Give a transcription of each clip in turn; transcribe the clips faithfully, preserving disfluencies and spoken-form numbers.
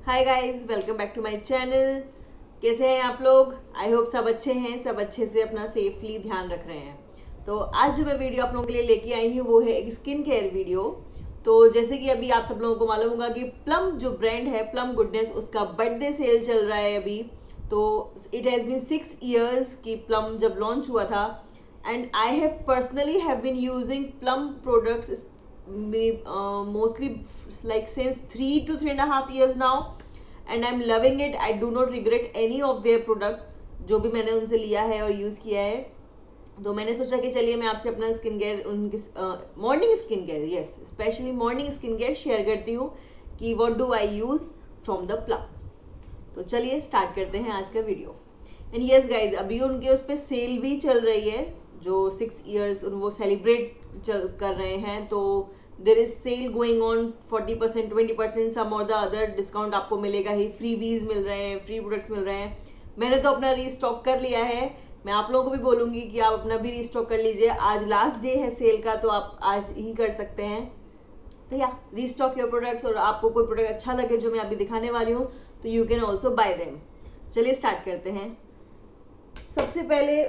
Hi guys, welcome back to my channel. कैसे हैं आप लोग? आई होप सब अच्छे हैं, सब अच्छे से अपना सेफली ध्यान रख रहे हैं। तो आज जो मैं वीडियो आप लोगों के लिए लेके आई हूँ वो है एक स्किन केयर वीडियो। तो जैसे कि अभी आप सब लोगों को मालूम होगा कि प्लम जो ब्रांड है, प्लम गुडनेस, उसका बर्थडे सेल चल रहा है अभी। तो it has been six years की प्लम जब लॉन्च हुआ था, and I have personally have been using Plum products mostly like since three to three and a half years now, and I'm loving it. I do not regret any of their product जो भी मैंने उनसे लिया है और use किया है। तो मैंने सोचा कि चलिए मैं आपसे अपना स्किन केयर, उनकी morning skin care, yes specially morning skin care share करती हूँ कि what do I use from the Plum. तो चलिए स्टार्ट करते हैं आज का वीडियो। एंड यस गाइज, अभी उनके उस पर सेल भी चल रही है, जो सिक्स ईयर्स वो सेलिब्रेट कर रहे हैं। तो there is sale going on, forty percent, twenty percent, some और द अदर डिस्काउंट आपको मिलेगा ही, फ्री वीज मिल रहे हैं, फ्री प्रोडक्ट्स मिल रहे हैं। मैंने तो अपना रीस्टॉक कर लिया है। मैं आप लोगों को भी बोलूँगी कि आप अपना भी रीस्टॉक कर लीजिए। आज लास्ट डे है सेल का, तो आप आज ही कर सकते हैं। तो या रीस्टॉक योर प्रोडक्ट्स, और आपको कोई प्रोडक्ट अच्छा लगे जो मैं अभी दिखाने वाली हूँ तो you can also buy them. चलिए स्टार्ट करते हैं। सबसे पहले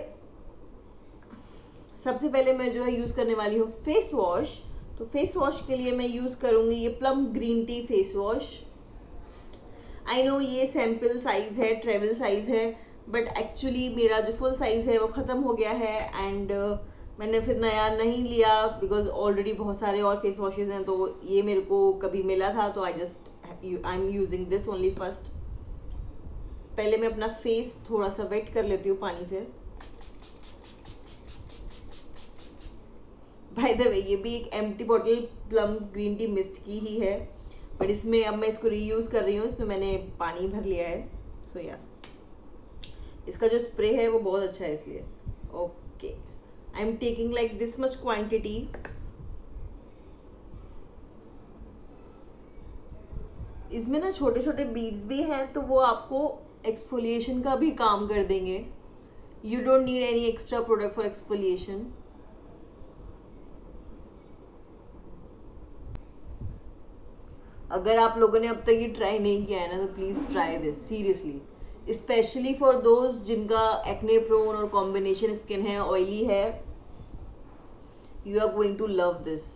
सबसे पहले मैं जो है यूज़ करने वाली हूँ फेस वॉश। तो फेस वॉश के लिए मैं यूज़ करूँगी ये Plum green tea face wash. I know ये सैम्पल साइज़ है, ट्रेवल साइज़ है, बट एक्चुअली मेरा जो फुल साइज़ है वो ख़त्म हो गया है, एंड uh, मैंने फिर नया नहीं लिया बिकॉज ऑलरेडी बहुत सारे और फेस वॉशेज़ हैं। तो ये मेरे को कभी मिला था, तो I just I am using this only first. पहले मैं अपना फेस थोड़ा सा वेट कर लेती हूँ पानी से। बाय द वे, ये भी एक empty bottle Plum green tea mist की ही है, बट इसमें अब मैं इसको रीयूज़ कर रही हूँ। इसमें मैंने पानी भर लिया है। सो so, या yeah. इसका जो स्प्रे है वो बहुत अच्छा है, इसलिए okay I am taking like this much quantity. इसमें ना छोटे छोटे बीड्स भी हैं, तो वो आपको एक्सफोलिएशन का भी काम कर देंगे। You don't need any extra product for exfoliation. अगर आप लोगों ने अब तक ये ट्राई नहीं किया है ना, तो please try this seriously, specially for those जिनका एक्ने प्रोन और कॉम्बिनेशन स्किन है, ऑयली है। You are going to love this.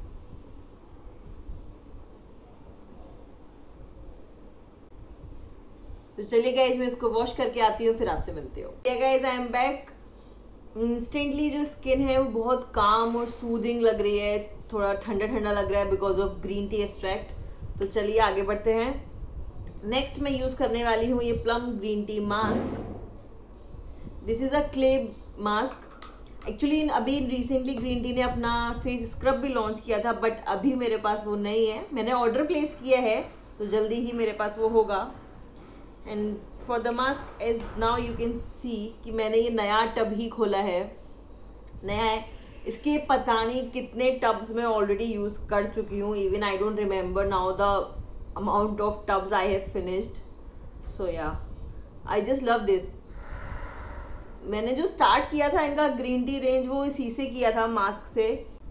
तो चलिए गाइज, मैं इसको वॉश करके आती हूँ, फिर आपसे मिलती हूँ। Guys I am back. Instantly जो स्किन है वो बहुत काम और सूदिंग लग रही है, थोड़ा ठंडा ठंडा लग रहा है because of green tea extract. तो चलिए आगे बढ़ते हैं। नेक्स्ट मैं यूज़ करने वाली हूँ ये Plum green tea mask. This is a clay mask. Actually अभी रिसेंटली ग्रीन टी ने अपना फेस स्क्रब भी लॉन्च किया था, बट अभी मेरे पास वो नहीं है। मैंने ऑर्डर प्लेस किया है, तो जल्दी ही मेरे पास वो होगा। And for the mask, as now you can see कि मैंने ये नया टब ही खोला है, नया है। इसके पता नहीं कितने टब्स मैं ऑलरेडी यूज़ कर चुकी हूँ। Even I don't remember now the amount of tubs I have finished. So yeah I just love this. मैंने जो स्टार्ट किया था इनका ग्रीन टी रेंज, वो इसी से किया था, मास्क से।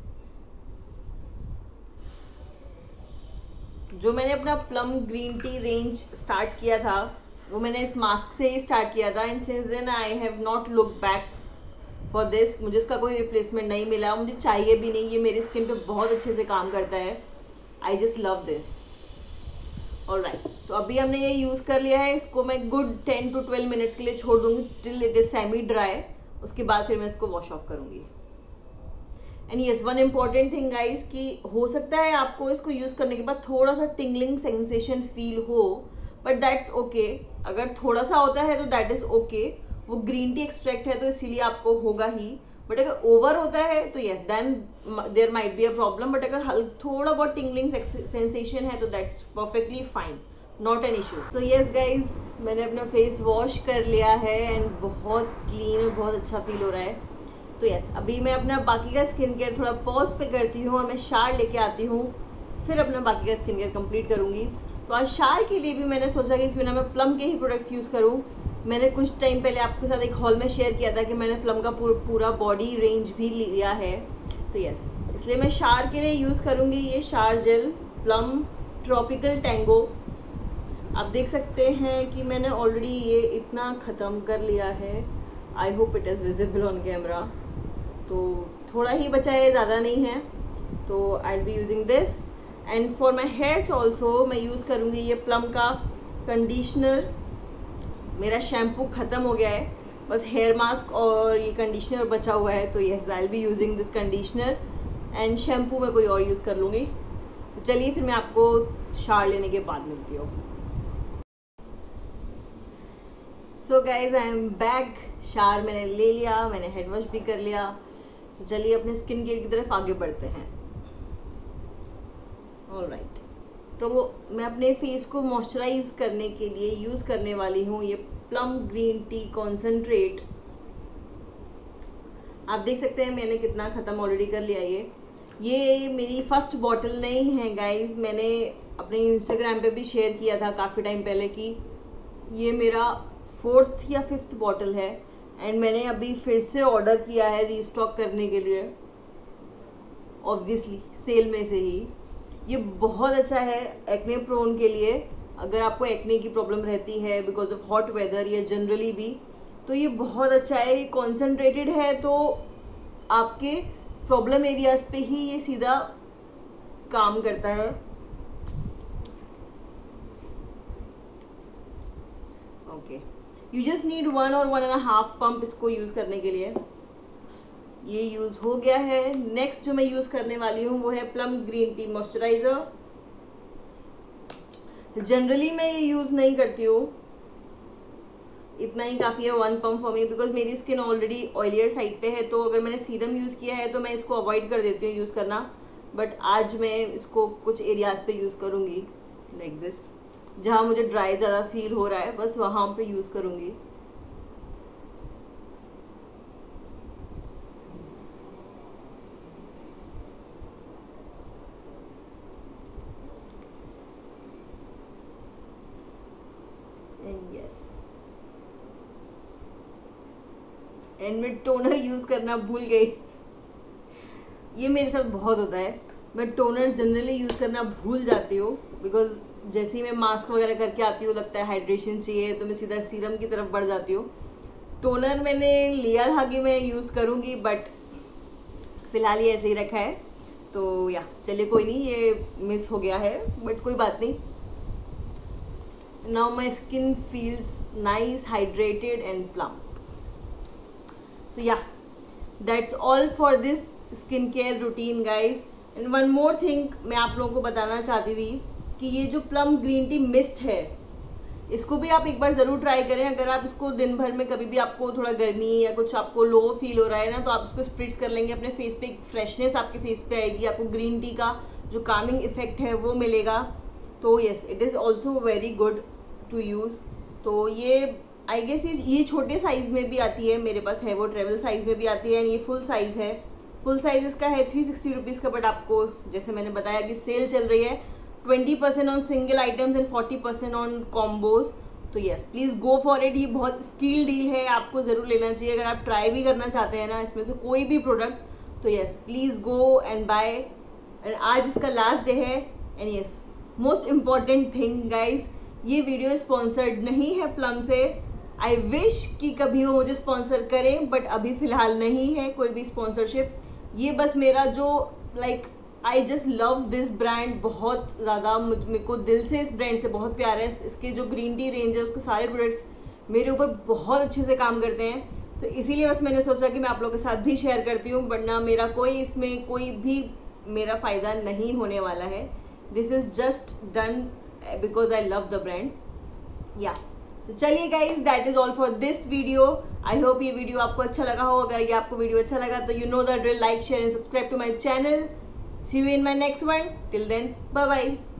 जो मैंने अपना Plum green tea range start किया था वो मैंने इस मास्क से ही स्टार्ट किया था, and since then I have not look back for this. मुझे इसका कोई रिप्लेसमेंट नहीं मिला, मुझे चाहिए भी नहीं। ये मेरी स्किन पे बहुत अच्छे से काम करता है। I just love this. Alright, तो अभी हमने ये यूज़ कर लिया है। इसको मैं good ten to twelve minutes के लिए छोड़ दूंगी till it is semi dry. उसके बाद फिर मैं इसको वॉश ऑफ करूंगी। And yes, one important thing guys, कि हो सकता है आपको इसको यूज़ करने के बाद थोड़ा सा टिंगलिंग सेंसेशन फील हो, बट दैट्स ओके। अगर थोड़ा सा होता है तो दैट इज़ ओके। वो ग्रीन टी एक्सट्रैक्ट है तो इसीलिए आपको होगा ही। बट अगर ओवर होता है तो yes, then there might be a problem. But अगर हल थोड़ा बहुत टिंगलिंग सेंसेशन है तो that's perfectly fine, not an issue. So yes guys, मैंने अपना फेस वॉश कर लिया है एंड बहुत क्लीन और बहुत अच्छा फील हो रहा है। तो यस, अभी मैं अपना बाकी का स्किन केयर थोड़ा पॉज पे करती हूँ और मैं शार लेके आती हूँ, फिर अपना बाकी का स्किन केयर कंप्लीट करूँगी। तो आज शार के लिए भी मैंने सोचा कि क्यों ना मैं प्लम के ही प्रोडक्ट्स यूज़ करूँ। मैंने कुछ टाइम पहले आपके साथ एक हॉल में शेयर किया था कि मैंने प्लम का पूरा बॉडी रेंज भी लिया है। तो यस, इसलिए मैं शार के लिए यूज़ करूँगी ये शार जेल प्लम ट्रॉपिकल टैंगो। आप देख सकते हैं कि मैंने ऑलरेडी ये इतना ख़त्म कर लिया है। I hope it is visible on camera. तो थोड़ा ही बचा है, ज़्यादा नहीं है। तो I will be using this and for my hairs also मैं यूज़ करूँगी ये प्लम का कंडीशनर। मेरा शैम्पू ख़त्म हो गया है, बस हेयर मास्क और ये कंडीशनर बचा हुआ है। तो yes, I will be using this conditioner and shampoo मैं कोई और यूज़ कर लूँगी। तो चलिए फिर मैं आपको शावर लेने के बाद मिलती हूँ। So guys I am back. Shower मैंने ले लिया, मैंने हेड वॉश भी कर लिया। तो चलिए अपने स्किन केयर की तरफ आगे बढ़ते हैं। Alright right. तो वो मैं अपने फेस को मॉइस्चराइज करने के लिए यूज़ करने वाली हूँ ये प्लम ग्रीन टी कॉन्सेंट्रेट। आप देख सकते हैं मैंने कितना ख़त्म ऑलरेडी कर लिया। ये ये मेरी फर्स्ट बॉटल नहीं है गाइज। मैंने अपने इंस्टाग्राम पे भी शेयर किया था काफ़ी टाइम पहले कि ये मेरा फोर्थ या फिफ्थ बॉटल है एंड मैंने अभी फिर से ऑर्डर किया है रीस्टॉक करने के लिए, ऑब्वियसली सेल में से ही। ये बहुत अच्छा है एक्ने प्रोन के लिए। अगर आपको एक्ने की प्रॉब्लम रहती है बिकॉज ऑफ हॉट वेदर या जनरली भी, तो ये बहुत अच्छा है। ये कॉन्सेंट्रेटेड है तो आपके प्रॉब्लम एरियाज पे ही ये सीधा काम करता है। Okay, you just need one और वन एंड हाफ पंप इसको यूज़ करने के लिए। ये यूज़ हो गया है। नेक्स्ट जो मैं यूज़ करने वाली हूँ वो है Plum green tea moisturiser. Generally मैं ये यूज़ नहीं करती हूँ, इतना ही काफ़ी है, one pump for me, because मेरी स्किन ऑलरेडी ऑयलियर साइड पे है। तो अगर मैंने सीरम यूज़ किया है तो मैं इसको अवॉइड कर देती हूँ यूज़ करना। बट आज मैं इसको कुछ एरियाज पे यूज़ करूँगी, लाइक दिस। जहाँ मुझे ड्राई ज़्यादा फील हो रहा है बस वहाँ पे यूज़ करूँगी। एंड यस, एंड मैं टोनर यूज़ करना भूल गई। ये मेरे साथ बहुत होता है, मैं टोनर जनरली यूज़ करना भूल जाती हूँ बिकॉज जैसे ही मैं मास्क वगैरह करके आती हूँ लगता है हाइड्रेशन चाहिए तो मैं सीधा सीरम की तरफ बढ़ जाती हूँ। टोनर मैंने लिया था कि मैं यूज़ करूँगी बट फिलहाल ये ऐसे ही रखा है। तो या चलिए कोई नहीं, ये मिस हो गया है बट कोई बात नहीं। Now my skin feels nice, hydrated and plump. So yeah, that's all for this skincare routine guys. And one more thing मैं आप लोगों को बताना चाहती थी कि ये जो प्लम ग्रीन टी मिस्ट है इसको भी आप एक बार ज़रूर ट्राई करें। अगर आप इसको दिन भर में कभी भी आपको थोड़ा गर्मी या कुछ आपको लो फील हो रहा है ना, तो आप इसको स्प्रिट्स कर लेंगे अपने फेस पे, एक फ्रेशनेस आपके फेस पे आएगी, आपको ग्रीन टी का जो कामिंग इफेक्ट है वो मिलेगा। तो yes, it is also very good to use. तो ये आई गेस ये ये छोटे साइज़ में भी आती है, मेरे पास है वो ट्रेवल साइज़ में भी आती है एंड ये फुल साइज़ है। फुल साइज़ इसका है थ्री सिक्सटी रुपीज़ का, बट आपको जैसे मैंने बताया कि सेल चल रही है twenty percent on single items and forty percent on combos. तो yes, please go for it. ये बहुत स्टील डील है, आपको ज़रूर लेना चाहिए अगर आप ट्राई भी करना चाहते हैं ना इसमें से कोई भी प्रोडक्ट। तो yes, please go and buy. And आज इसका लास्ट डे है। And yes, most important thing guys, ये वीडियो स्पॉन्सर्ड नहीं है प्लम से। आई विश कि कभी वो मुझे स्पॉन्सर करें बट अभी फ़िलहाल नहीं है कोई भी स्पॉन्सरशिप। ये बस मेरा जो like I just love this brand बहुत ज़्यादा, मेरे को दिल से इस ब्रांड से बहुत प्यार है। इसके जो ग्रीन टी रेंज है उसके सारे प्रोडक्ट्स मेरे ऊपर बहुत अच्छे से काम करते हैं। तो इसीलिए बस मैंने सोचा कि मैं आप लोगों के साथ भी शेयर करती हूँ, वरना मेरा कोई इसमें कोई भी मेरा फ़ायदा नहीं होने वाला है। This is just done because I love the brand. या तो चलिए guys, that is all for this video. I hope ये वीडियो आपको अच्छा लगा हो। अगर ये आपको वीडियो अच्छा लगा तो you know the drill, like share and subscribe to my channel. See you in my next one. Till then, bye bye.